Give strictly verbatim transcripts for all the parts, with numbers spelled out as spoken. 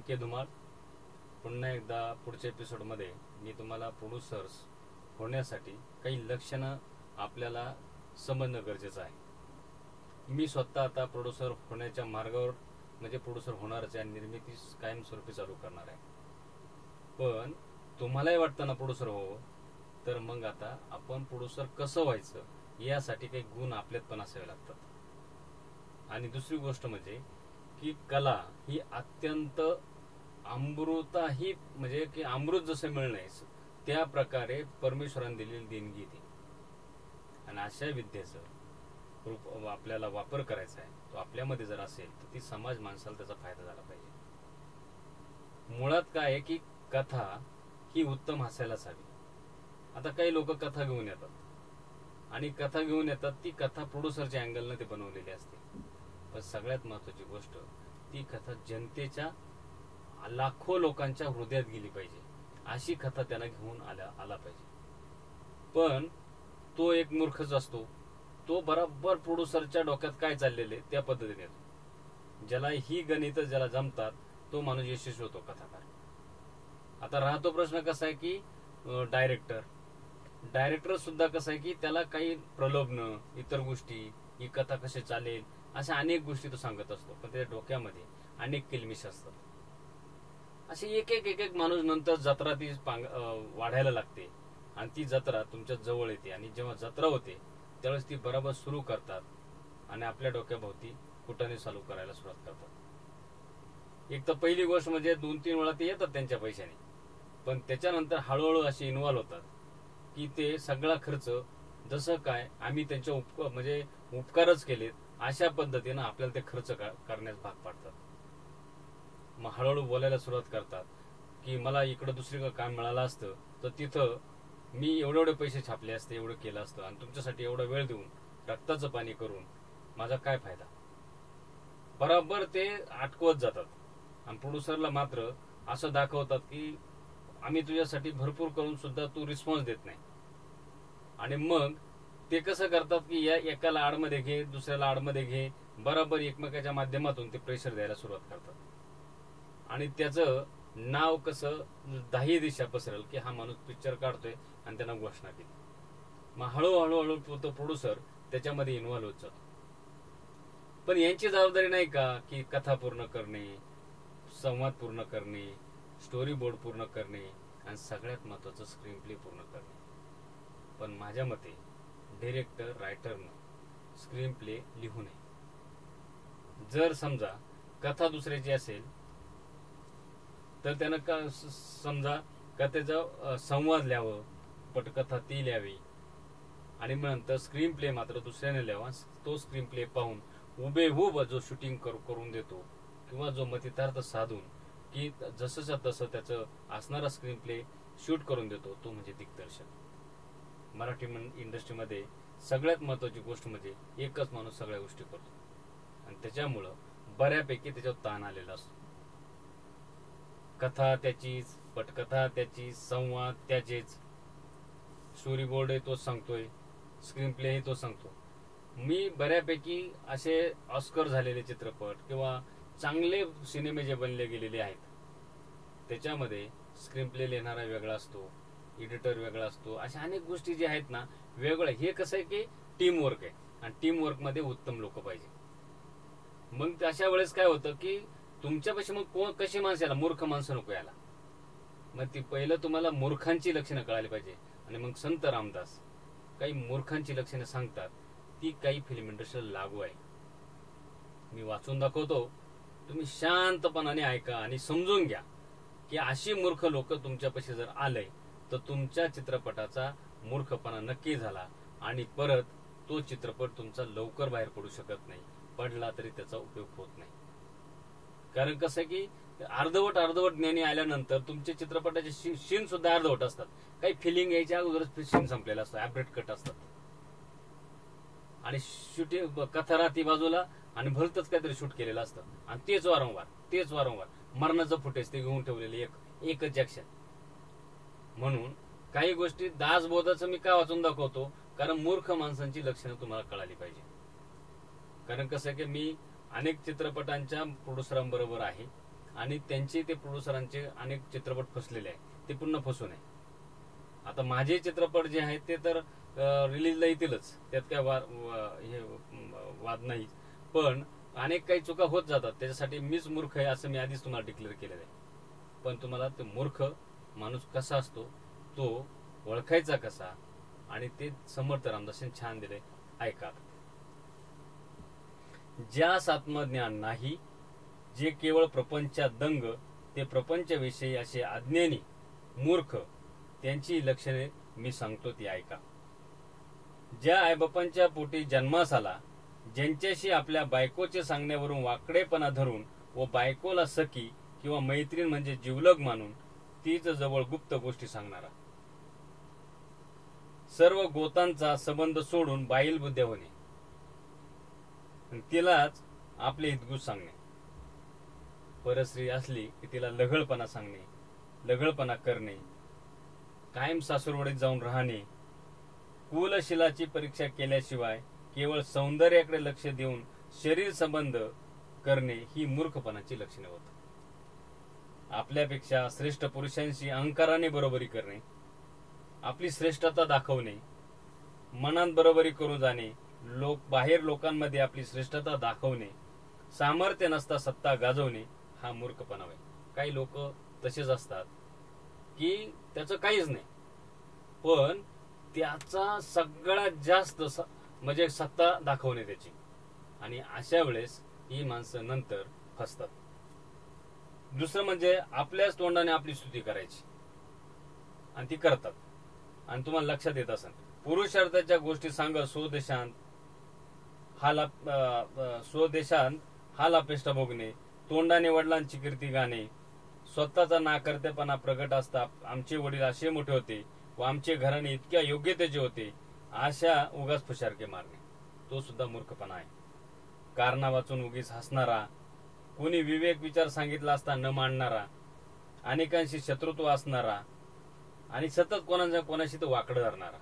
M के धुमाळ. पुन्हा एकदा पुढच्या एपिसोडमध्ये मी तुम्हाला प्रोड्युसर्स होण्यासाठी काही लक्षणं आपल्याला समजणं गरजेचं आहे. मी स्वतः आता प्रोड्युसर होण्याच्या मार्गावर म्हणजे प्रोड्युसर होणारच आहे, निर्मिती कायमस्वरूपी चालू करणार आहे. पण तुम्हालाही वाटतं ना प्रोड्युसर हो, तर मग आता आपण प्रोड्युसर कसं व्हायचं यासाठी काही गुण आपल्यात पण असावे लागतात. आणि दुसरी गोष्ट म्हणजे की कला ही अत्यंत अमृताही म्हणजे की अमृत जसं मिळणे त्या प्रकारे परमेश्वराने दिलेली देणगी ती. आणि अशा विद्येचं रूप आपल्याला वापर करायचा आहे, तो आपल्यामध्ये जर असेल तर ती समाज माणसाला त्याचा फायदा झाला पाहिजे. मुळात काय आहे की कथा ही उत्तम हसायलाच हवी. आता काही लोक कथा घेऊन येतात आणि कथा घेऊन येतात ती कथा प्रोड्युसरच्या अँगलने ते बनवलेली असते. पण सगळ्यात महत्वाची गोष्ट ती कथा जनतेच्या लाखो लोकांच्या हृदयात गेली पाहिजे, अशी कथा त्यांना घेऊन आला आला पाहिजे. पण तो एक मूर्खच असतो, तो बराबर प्रोड्युसरच्या डोक्यात काय चाललेले त्या पद्धतीने येतो. ज्याला ही गणित ज्याला जमतात तो माणूस यशस्वी होतो कथाकार. आता राहतो प्रश्न कसा आहे की डायरेक्टर डायरेक्टर सुद्धा कसं आहे की त्याला काही प्रलोभन इतर गोष्टी, ही कथा कशी चालेल अशा अनेक गोष्टी तो सांगत असतो. पण त्याच्या डोक्यामध्ये अनेक किलमिश असतात. असे एक एक एक एक माणूस नंतर जत्रा ती वाढायला लागते आणि ती जत्रा तुमच्या जवळ येते. आणि जेव्हा जत्रा होते त्यावेळेस ती बरोबर सुरू करतात आणि आपल्या डोक्याभोवती कुटाने चालू करायला सुरुवात करतात. एक तर पहिली गोष्ट म्हणजे दोन तीन वेळा ते येतात त्यांच्या पैशाने, पण त्याच्यानंतर हळूहळू असे इन्व्हॉल्व होतात की ते सगळा खर्च जसं काय आम्ही त्यांच्या उप म्हणजे उपकारच केलेत अशा पद्धतीनं आपल्याला ते खर्च करण्यास भाग पाडतात. मग हळूहळू बोलायला सुरुवात करतात की मला इकडं दुसरीकडे काम मिळालं असतं तर तिथं मी एवढे एवढे पैसे छापले असते, एवढं केलं असतं आणि तुमच्यासाठी एवढा वेळ देऊन रक्ताचं पाणी करून माझा काय फायदा. बरोबर ते अटकवत जातात आणि प्रोड्युसरला मात्र असं दाखवतात की आम्ही तुझ्यासाठी भरपूर करून सुद्धा तू रिस्पॉन्स देत नाही. आणि मग ते कसं करतात की या एकाला आडमध्ये घे, दुसऱ्याला आडमध्ये घे, बरोबर एकमेकाच्या माध्यमातून ते प्रेशर द्यायला सुरुवात करतात. आणि त्याचं नाव कसं दहाही दिशा पसरेल की हा माणूस पिक्चर काढतोय आणि त्यांना घोषणा केली. मग हळूहळू हळू तो प्रोड्युसर त्याच्यामध्ये इन्व्हॉल्व होत जातो. पण यांची जबाबदारी नाही का की कथा पूर्ण करणे, संवाद पूर्ण करणे, स्टोरी बोर्ड पूर्ण करणे आणि सगळ्यात महत्वाचं स्क्रीन प्ले पूर्ण करणे. पण माझ्या मते डिरेक्टर रायटरनं स्क्रीन प्ले लिहू नये. जर समजा कथा दुसऱ्याची असेल तर त्यानं का समजा कथेचा संवाद लिहावं, पटकथा ती लिहावी आणि मग नंतर स्क्रीन प्ले मात्र दुसऱ्याने लिहावा. तो स्क्रीन प्ले पाहून उभेहूब जो शूटिंग करून देतो किंवा जो मतितार्थ साधून की जसंच्या तसं त्याचं असणारा स्क्रीन प्ले शूट करून देतो तो म्हणजे दिग्दर्शक. मराठी इंडस्ट्रीमध्ये सगळ्यात महत्वाची गोष्ट म्हणजे एकच माणूस सगळ्या गोष्टी करतो आणि त्याच्यामुळं बऱ्यापैकी त्याच्यावर ताण आलेला असतो. कथा त्याचीच, पटकथा त्याची, संवाद त्याचेच, स्टोरी बोर्ड आहे तोच सांगतोय, स्क्रीन प्ले आहे तो सांगतो. मी बऱ्यापैकी असे ऑस्कर झालेले चित्रपट किंवा चांगले सिनेमे जे बनले गेलेले आहेत त्याच्यामध्ये स्क्रीन प्ले लिहिणारा वेगळा असतो, एडिटर वेगळा असतो, अशा अनेक गोष्टी ज्या आहेत ना वेगळं. हे कसं आहे की टीम वर्क आहे आणि टीम वर्क मध्ये उत्तम लोक पाहिजे. मग अशा वेळेस काय होतं की तुमच्यापाशी मग कोण कशी माणसं याला, मूर्ख माणसं नको याला. मग ती पहिलं तुम्हाला मूर्खांची लक्षणं कळाली पाहिजे आणि मग संत रामदास काही मूर्खांची लक्षणं सांगतात ती काही फिल्म इंडस्ट्रीला लागू आहे. मी वाचून दाखवतो, तुम्ही शांतपणाने ऐका आणि समजून घ्या की अशी मूर्ख लोक तुमच्यापाशी जर आले तर तुमच्या चित्रपटाचा मूर्खपणा नक्की झाला आणि परत तो चित्रपट तुमचा लवकर बाहेर पडू शकत नाही. पडला तरी त्याचा उपयोग होत नाही. कारण कसं आहे की अर्धवट अर्धवट ज्ञानी आल्यानंतर तुमच्या चित्रपटाचे सीन सुद्धा अर्धवट असतात. काही फिलिंग यायच्या अगोदरच सीन संपलेला असतो, ऍब्रेट कट असतात आणि शूटिंग कथा राहती बाजूला आणि भलतच काहीतरी शूट केलेलं असतं आणि तेच वारंवार तेच वारंवार मरणाचं फुटेज ते घेऊन ठेवलेले एक एकच ऍक्शन. म्हणून काही गोष्टी दासबोधाचं मी का वाचून दाखवतो, कारण मूर्ख माणसांची लक्षणं तुम्हाला कळाली पाहिजे. कारण कसं आहे की मी अनेक चित्रपटांच्या प्रोड्युसरांबरोबर आहे आणि त्यांचे ते प्रोड्युसरांचे अनेक चित्रपट फसलेले आहे, ते पुन्हा फसू नये. आता माझे चित्रपट जे आहेत ते तर रिलीजला येतीलच, त्यात काय वाद हे वाद नाही, पण अनेक काही चुका होत जातात. त्याच्यासाठी मीच मूर्ख आहे असं मी आधीच तुम्हाला डिक्लेअर केलेलं आहे. पण तुम्हाला ते मूर्ख माणूस कसा असतो तो ओळखायचा कसा, आणि ते समर्थ रामदासांनी छान दिले, ऐका. ज्यास आत्मज्ञान नाही, जे केवळ प्रपंचात दंग, ते प्रपंचविषयी असे अज्ञानी मूर्ख, त्यांची लक्षणे मी सांगतो ती ऐका. ज्या आईबापांच्या पोटी जन्मास आला, ज्यांच्याशी आपल्या बायकोचे सांगण्यावरून वाकडेपणा धरून व बायकोला सखी किंवा मैत्रीण म्हणजे जिवलग मानून तीच जवळ गुप्त गोष्टी सांगणारा, सर्व गोतांचा संबंध सोडून बाईल बुद्ध्या होणे, तिलाच आपले हितगुज सांगणे, परस्त्री असली की तिला लघळपणा सांगणे, लघळपणा करणे, कायम सासूरवाडीत जाऊन राहणे, कुलशिलाची परीक्षा केल्याशिवाय केवळ सौंदर्याकडे लक्ष देऊन शरीर संबंध करणे ही मूर्खपणाची लक्षणे होत. आपल्यापेक्षा श्रेष्ठ पुरुषांशी अहंकाराने बरोबरी करणे, आपली श्रेष्ठता दाखवणे, मनात बरोबरी करू जाणे, लोक बाहेर लोकांमध्ये आपली श्रेष्ठता दाखवणे, सामर्थ्य नसता सत्ता गाजवणे हा मूर्खपणा आहे. काही लोक तसेच असतात की त्याचं काहीच नाही, पण त्याचा सगळ्यात जास्त म्हणजे सत्ता दाखवणे त्याची, आणि अशा वेळेस ही माणसं नंतर फसतात. दुसरं म्हणजे आपल्याच तोंडाने आपली स्तुती करायची, आणि ती करतात. आणि तुम्हाला लक्षात येत असेल, पुरुषार्थाच्या गोष्टी सांगत स्वदेशांत हाला स्वदेशांत हाल अपेष्टा भोगणे, तोंडाने वडिलांची कीर्ती गाणे, स्वतःचा नाकर्तेपणा प्रगट असता आमचे वडील असे मोठे होते व आमचे घराणे इतक्या योग्यतेचे होते, अशा उगाच फुशारके मारणे, तो सुद्धा मूर्खपणा आहे. कारणा वाचून उगीच हसणारा, कोणी विवेक विचार सांगितला असता न मांडणारा, अनेकांशी शत्रुत्व असणारा, आणि सतत कोणाच्या कोणाशी तो वाकडं धरणारा,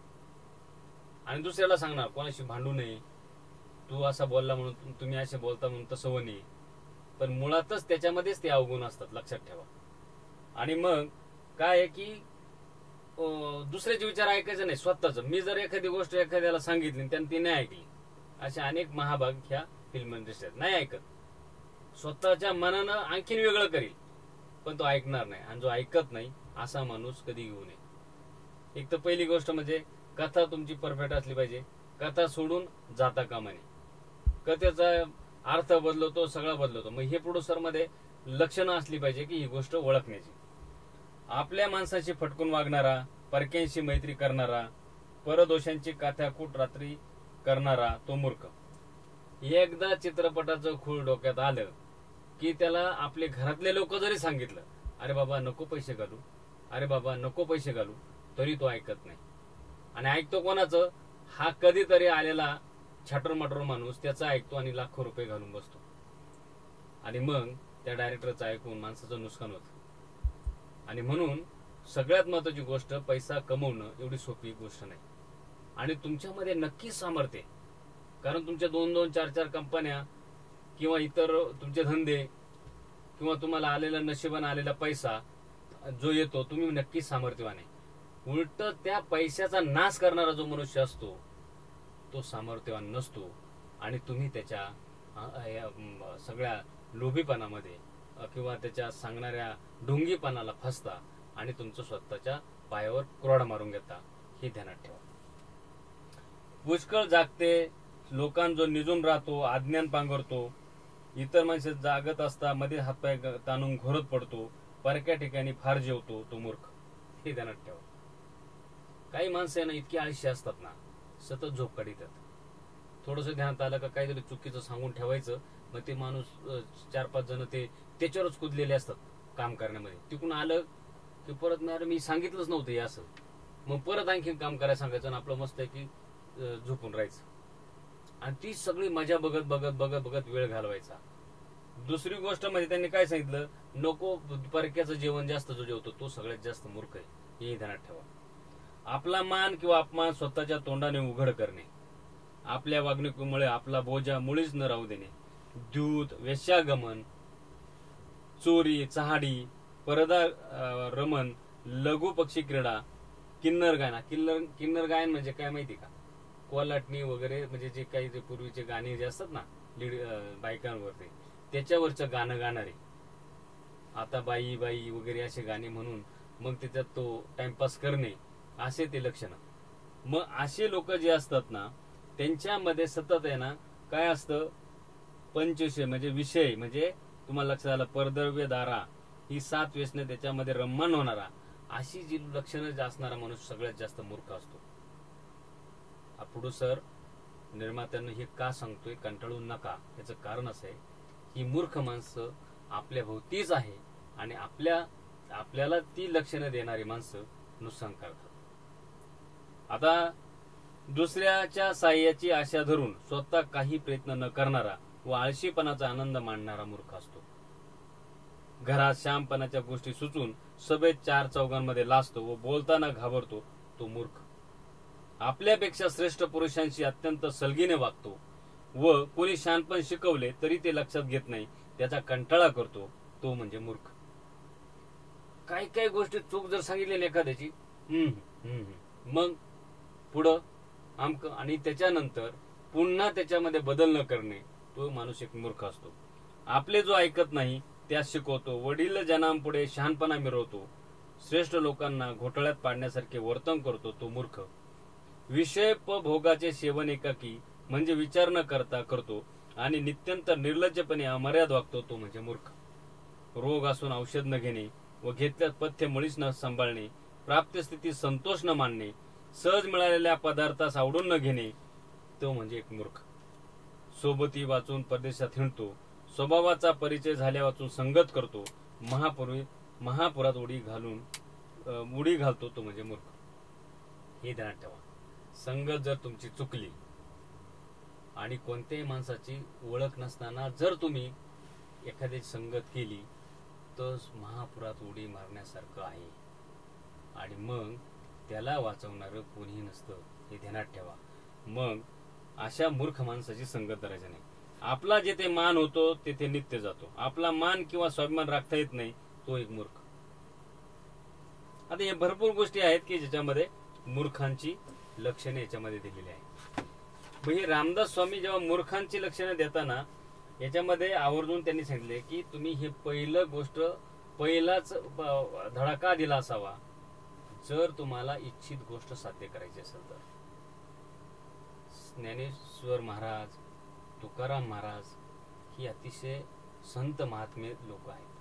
आणि दुसऱ्याला सांगणार कोणाशी भांडू नये, तू असा बोलला म्हणून तुम्ही असे बोलता म्हणून तसं होणे, पण मुळातच त्याच्यामध्येच ते अवगुण असतात, लक्षात ठेवा. आणि मग काय आहे की दुसऱ्याचे विचार ऐकायचे नाही, स्वतःच. मी जर एखादी गोष्ट एखाद्याला सांगितली त्याने ती नाही ऐकली, असे अनेक महाभाग ह्या फिल्म इंडस्ट्रीत नाही ऐकत. स्वतःच्या मनानं आणखीन वेगळं करील, पण तो ऐकणार नाही, आणि जो ऐकत नाही असा माणूस कधी घेऊ नये. एक तर पहिली गोष्ट म्हणजे कथा तुमची परफेक्ट असली पाहिजे, कथा सोडून जाता कामा नये. कथेचा अर्थ बदलवतो, सगळा बदलवतो. मग हे प्रोड्युसर मध्ये लक्षणं असली पाहिजे की ही गोष्ट ओळखण्याची. आपल्या माणसाशी फटकून वागणारा, परक्यांशी मैत्री करणारा, परदोषांची काथ्याकूट रात्री करणारा तो मूर्ख. एकदा चित्रपटाचं खूळ डोक्यात आलं की त्याला आपले घरातले लोक जरी सांगितलं, अरे बाबा नको पैसे घालू, अरे बाबा नको पैसे घालू, तरी तो ऐकत नाही. आणि ऐकतो कोणाचं? हा कधीतरी आलेला छटर मटर माणूस त्याचा ऐकतो आणि लाखो रुपये घालून बसतो, आणि मग त्या डायरेक्टरचं ऐकून माणसाचं नुकसान होतं. आणि म्हणून सगळ्यात महत्वाची गोष्ट, पैसा कमवणं एवढी सोपी गोष्ट नाही, आणि तुमच्यामध्ये नक्कीच सामर्थ्य, कारण तुमच्या दोन दोन चार चार कंपन्या किंवा इतर तुमचे धंदे किंवा तुम्हाला आलेला नशिबाने आलेला पैसा जो येतो, तुम्ही नक्कीच सामर्थ्यवान आहे. उलट त्या पैशाचा नाश करणारा जो मनुष्य असतो तो सामर्थ्यवान नसतो, आणि तुम्ही त्याच्या सगळ्या लोभीपणामध्ये किंवा त्याच्या सांगणाऱ्या ढोंगीपणाला फसता आणि तुमचं स्वतःच्या पायावर कुऱ्हाड मारून घेता. हे ध्यानात ठेवा. पुष्कळ जागते लोकांजो निजून राहतो, अज्ञान पांघरतो, इतर माणसे जागत असता मध्ये हातपाय ताणून घोरत पडतो, परक्या ठिकाणी फार जेवतो तो मूर्ख. हे ध्यानात ठेवा. काही माणसं आहे ना इतकी आळशी असतात ना, सतत झोप काढतात. थोडंसं ध्यानात आलं का काहीतरी चुकीचं सांगून ठेवायचं, मग ते माणूस चार पाच जण ते त्याच्यावरच कुदलेले असतात काम करण्यामध्ये. तिकडून आलं की परत नाही, मी सांगितलंच नव्हतं हे असं, मग परत आणखीन काम करायला सांगायचं, आणि आपलं मस्त आहे की झोपून राहायचं, आणि ती सगळी मजा बघत बघत बघत बघत वेळ घालवायचा. दुसरी गोष्ट म्हणजे त्यांनी काय सांगितलं, नको परक्याचं जेवण जास्त जो जेवतो तो सगळ्यात जास्त मूर्ख आहे. हे ध्यानात ठेवा. आपला मान किंवा अपमान स्वतःच्या तोंडाने उघड करणे, आपल्या वागणुकीमुळे आपला बोजा मुळीच न राहू देणे, द्यूत, वेश्यागमन, चोरी, चहाडी, परदा रमण, लघु पक्षी क्रीडा, किन्नर गायन. किन्नर किन्नर गायन म्हणजे काय माहिती का? कोलाटणी वगैरे, म्हणजे जे काही जे पूर्वीचे गाणी जे असतात ना लीड बायकांवरती, त्याच्यावरचं गाणं गाणारे. आता बाई बाई वगैरे असे गाणे म्हणून मग त्याच्यात तो टाइमपास करणे, असे ते लक्षणं. मग असे लोक जे असतात ना, त्यांच्यामध्ये सतत आहे ना काय असतं, पंचविषय म्हणजे विषय, म्हणजे तुम्हाला लक्षात आलं, परद्रव्य, दारा, ही सात व्यसने, त्याच्यामध्ये रम्मान होणारा, अशी जी लक्षणं जे असणारा माणूस सगळ्यात जास्त मूर्ख असतो. हा प्रोड्युसर निर्मात्यांना हे का सांगतोय, कंटाळू नका. याचं कारण असं आहे, ही मूर्ख माणसं आपल्या भोवतीच आहे आणि आपल्या आपल्याला ती लक्षणं देणारी माणसं नुकसान करतात. आता दुसऱ्याच्या साह्याची आशा धरून स्वतः काही प्रयत्न न करणारा व आळशीपणाचा आनंद मानणारा मूर्ख असतो. घरात श्यामपणाच्या गोष्टी सुचून सभेत चार चौघांमध्ये लाजतो व बोलताना घाबरतो तो मूर्ख. आपल्यापेक्षा श्रेष्ठ पुरुषांशी अत्यंत सलगीने वागतो व कोणी शहाणपण शिकवले तरी ते लक्षात घेत नाही, त्याचा कंटाळा करतो, तो म्हणजे मूर्ख. काही काही गोष्टी चूक जर सांगितली ना एखाद्याची, हम्म हम्म मग पुढं आमक, आणि त्याच्यानंतर पुन्हा त्याच्यामध्ये बदल न करणे, तो माणूस एक मूर्ख असतो. आपले जो ऐकत नाही त्यात शिकवतो, वडील जनांपुढे शहाणपणा मिरवतो, श्रेष्ठ लोकांना घोटाळ्यात पाडण्यासारखे वर्तन करतो, तो मूर्ख. विषय प भोगाचे सेवन एकाकी म्हणजे विचार न करता करतो आणि नित्यंत निर्लज्जपणे अमर्याद वागतो, तो म्हणजे मूर्ख. रोग असून औषध न घेणे व घेतल्यात पथ्य मुळीच न सांभाळणे, प्राप्त स्थिती संतोष न मानणे, सहज मिळालेल्या पदार्थास आवडून न घेणे, तो म्हणजे एक मूर्ख. सोबती वाचून परदेशात हिंडतो, स्वभावाचा परिचय झाल्या वाचून संगत करतो, महापूर्वी महापुरात उडी घालून उडी घालतो, तो म्हणजे मूर्ख. हे ध्यानात ठेवा. संगत जर तुमची चुकली आणि कोणत्याही माणसाची ओळख नसताना जर तुम्ही एखाद्याची संगत केली तर महापुरात उडी मारण्यासारखं आहे आणि मग त्याला वाचवणारं कोणीही नसतं, हे ध्यानात ठेवा. मग अशा मूर्ख माणसाची संगत करायची नाही. आपला जेथे मान होतो तेथे नित्य जातो, आपला मान किंवा स्वाभिमान राखता येत नाही, तो एक मूर्ख. आता हे भरपूर गोष्टी आहेत की ज्याच्यामध्ये मूर्खांची लक्षणे याच्यामध्ये दिलेली आहे. म्हणजे रामदास स्वामी जेव्हा मूर्खांची लक्षणे देताना याच्यामध्ये आवर्जून त्यांनी सांगितले की तुम्ही हे पहिलं गोष्ट पहिलाच धडाका दिला असावा जर तुम्हाला इच्छित गोष्ट साध्य करायची असेल तर. ज्ञानेश्वर महाराज, तुकाराम महाराज ही अतिशय संत महात्मे लोक आहेत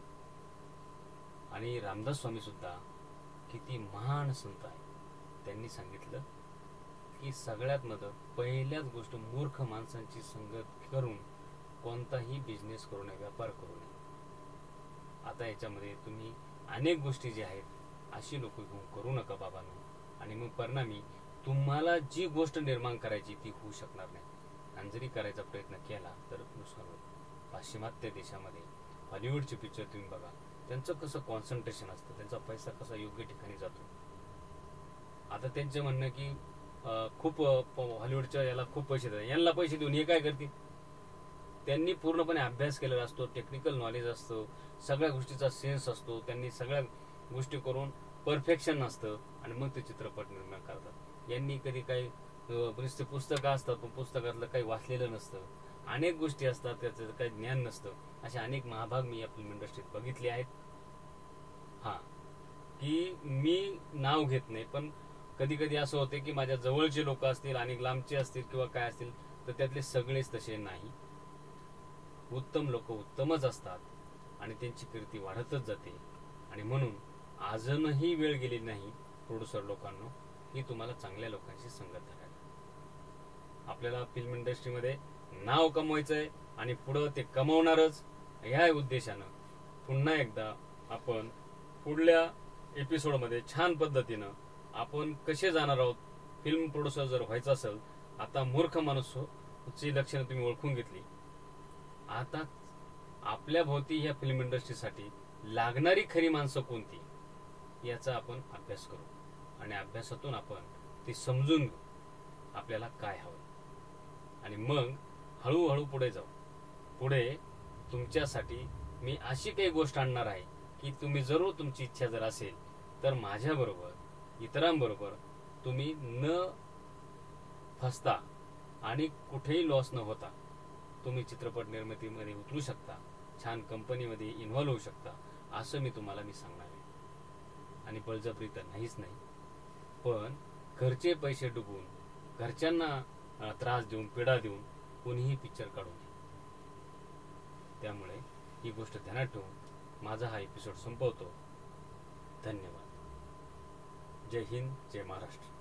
आणि रामदास स्वामी सुद्धा किती महान संत आहेत. त्यांनी सांगितलं की सगळ्यात मध पहिल्याच गोष्ट मूर्ख माणसांची संगत करून कोणताही बिझनेस करू नये, व्यापार करू नये. आता याच्यामध्ये तुम्ही अनेक गोष्टी ज्या आहेत अशी लोक घेऊन करू नका बाबांनो, आणि मग परिणामी तुम्हाला जी गोष्ट निर्माण करायची ती होऊ शकणार नाही. आणि जरी करायचा प्रयत्न केला तर नुकसान होईल. पाश्चिमात्य देशामध्ये हॉलिवूडचे पिक्चर तुम्ही बघा, त्यांचं कसं कॉन्सन्ट्रेशन असतं, त्यांचा पैसा कसा योग्य ठिकाणी जातो. आता त्यांचं म्हणणं की खूप हॉलिवूडच्या याला खूप पैसे देतात, यांना पैसे देऊन हे काय करतील. त्यांनी पूर्णपणे अभ्यास केलेला असतो, टेक्निकल नॉलेज असतं, सगळ्या गोष्टीचा सेन्स असतो, त्यांनी सगळ्या गोष्टी करून परफेक्शन असतं आणि मग ते चित्रपट निर्माण करतात. यांनी कधी काही नुसते पुस्तकं असतात पण पुस्तकातलं काही वाचलेलं नसतं, अनेक गोष्टी असतात त्याचं काही ज्ञान नसतं. असे अनेक महाभाग मी या फिल्म इंडस्ट्रीत बघितले आहेत. हा की मी नाव घेत नाही, पण कधी कधी असं होते की माझ्या जवळचे लोक असतील आणि लांबचे असतील किंवा काय असतील तर त्यातले सगळेच तसे नाही. उत्तम लोक उत्तमच असतात आणि त्यांची कीर्ती वाढतच जाते. आणि म्हणून अजूनही वेळ गेली नाही प्रोड्युसर लोकांनो की तुम्हाला चांगल्या लोकांशी संगत करायला. आपल्याला फिल्म इंडस्ट्रीमध्ये नाव कमवायचंय आणि पुढं ते कमवणारच. ह्या उद्देशानं पुन्हा एकदा आपण पुढल्या एपिसोडमध्ये छान पद्धतीनं आपण कसे जाणार आहोत. फिल्म प्रोड्युसर जर व्हायचं असेल, आता मूर्ख माणूस ची लक्षणं तुम्ही ओळखून घेतली, आता आपल्या भोवती ह्या फिल्म इंडस्ट्रीसाठी लागणारी खरी माणसं कोणती याचा आपण अभ्यास करू आणि अभ्यासातून आपण ते समजून घेऊ आपल्याला काय हवं आणि मग हळूहळू पुढे जाऊ. पुढे तुमच्यासाठी मी अशी काही गोष्ट आणणार आहे की तुम्ही जरूर तुमची इच्छा जर असेल तर माझ्याबरोबर इतरांबरोबर तुम्ही न फसता आणि कुठेही लॉस न होता तुम्ही चित्रपट निर्मितीमध्ये उतरू शकता, छान कंपनीमध्ये इन्व्हॉल्व होऊ शकता, असं मी तुम्हाला मी सांगणार आहे. आणि बळजबरी तर नाहीच नाही, पण घरचे पैसे डुबून घरच्यांना त्रास देऊन पीडा देऊन कोणीही पिक्चर काढू नये. त्यामुळे ही गोष्ट ध्यानात ठेवून माझा हा एपिसोड संपवतो. धन्यवाद. जय हिंद, जय महाराष्ट्र.